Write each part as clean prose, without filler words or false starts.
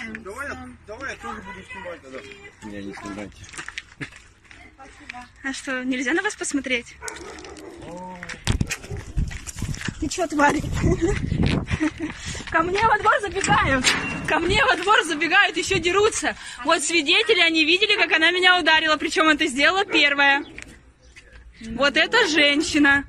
Давай я тоже буду снимать тогда. Меня не снимайте. А что, нельзя на вас посмотреть? Ты чё, тварь? Ко мне во двор забегают. Ко мне во двор забегают, еще дерутся. Вот свидетели, они видели, как она меня ударила. Причем это сделала первая. Вот эта женщина.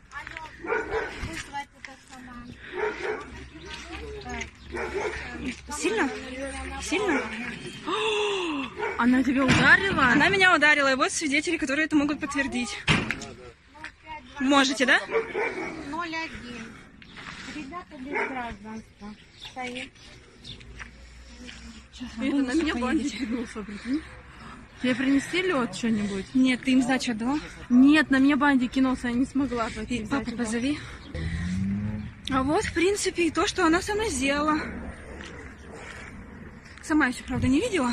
Сильно? Сильно? О, она тебя ударила? Она меня ударила. И вот свидетели, которые это могут подтвердить. Можете, да? 01. Ребята без гражданства. Стоит. На меня бандит кинулся, прикинь. Тебе принести лед что-нибудь? Нет, ты им сдачу отдала? Нет, на меня бандит кинулся, я не смогла пойти. Папу позови. А вот, в принципе, и то, что она со мной сделала. Сама еще, правда, не видела.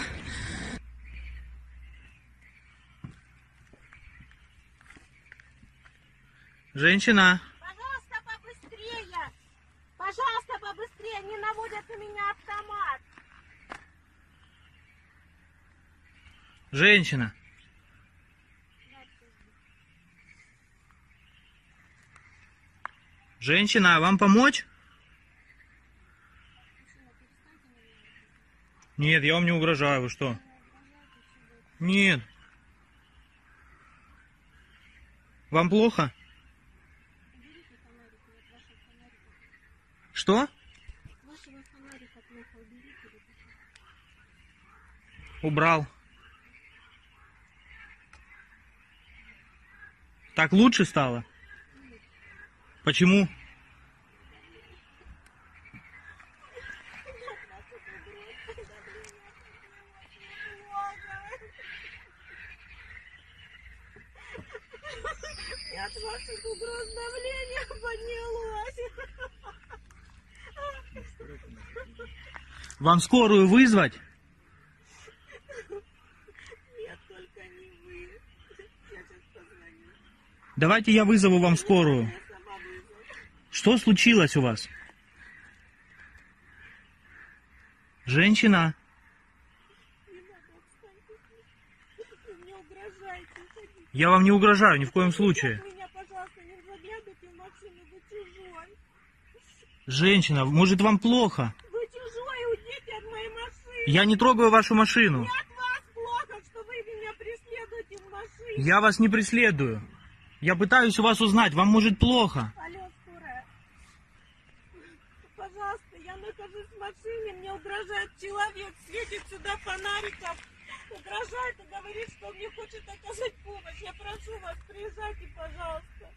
Женщина. Пожалуйста, побыстрее! Пожалуйста, побыстрее! Не наводят на меня автомат! Женщина. Женщина, вам помочь? Нет, я вам не угрожаю, вы что? Нет. Вам плохо? Что? Убрал. Так лучше стало? Почему? От ваших угроз давление поднялось. Вам скорую вызвать? Нет, только не вы. Я сейчас позвоню. Давайте я вызову вам скорую. Я сама вызову. Что случилось у вас? Женщина. Не надо, отстаньте. Вы мне угрожаете. Уходите. Я вам не угрожаю ни в коем случае. Меня, пожалуйста, не заглядывайте в машину, вы чужой. Женщина, может вам плохо? Вы чужой, уйдите от моей машины. Я не трогаю вашу машину. Мне от вас плохо, что вы меня преследуете в машине. Я вас не преследую. Я пытаюсь у вас узнать, вам может плохо. Алло, скорая. Пожалуйста, я нахожусь в машине, мне угрожает человек, светит сюда фонариком. Угрожает и говорит, что мне хочет оказать помощь. Я прошу вас, приезжайте, пожалуйста.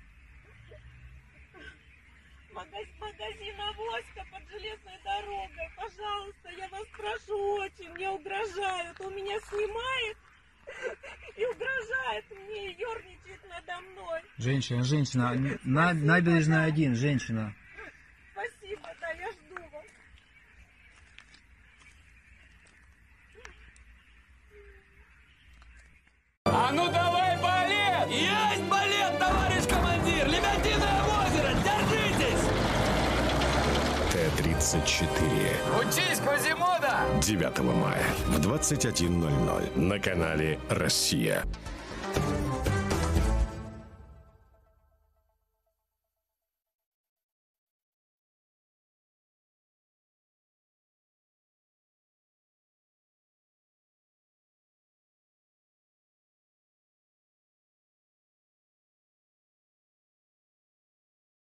Магазин «Авоська» под железной дорогой. Пожалуйста, я вас прошу очень, мне угрожают. Он меня снимает и угрожает мне, и ерничает надо мной. Женщина, набережная 1, женщина. Спасибо, да, я жду вас. А ну давай балет! Есть балет, товарищ командир! Лебединое озеро, держитесь! Т-34. Учись, Квазимода! 9 мая в 21:00 на канале «Россия».